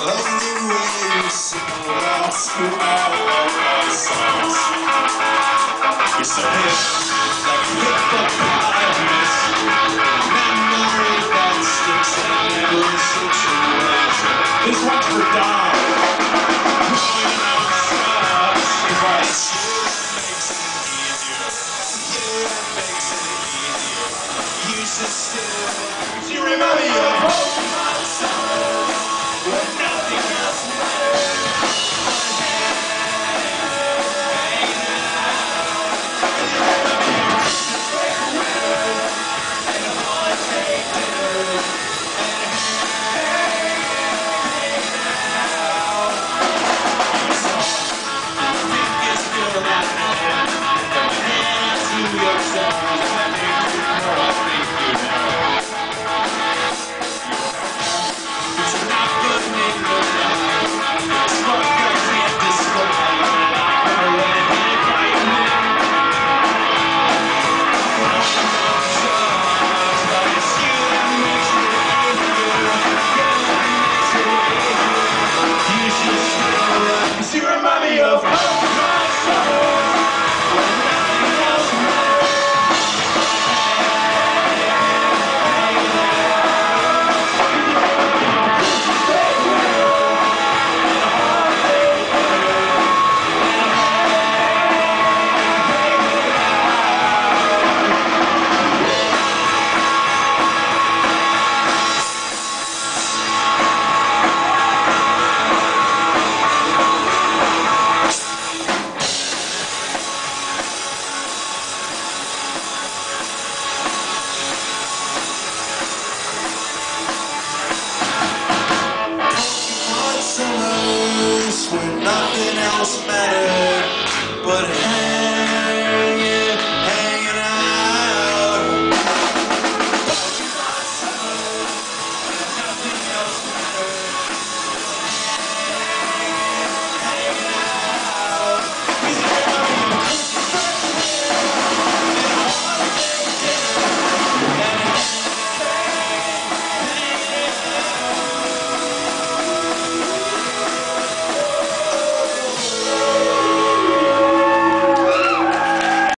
love the way you sing lost through all of our songs. You're so hip, like hippopotamus, memory that sticks in every situation. This one's for Dom. Growing up sucks, but you makes it easier. You should still. Do you remember your hope, my son? When nothing else matters. Of hope, my soul, when nothing else matters. When nothing else matters.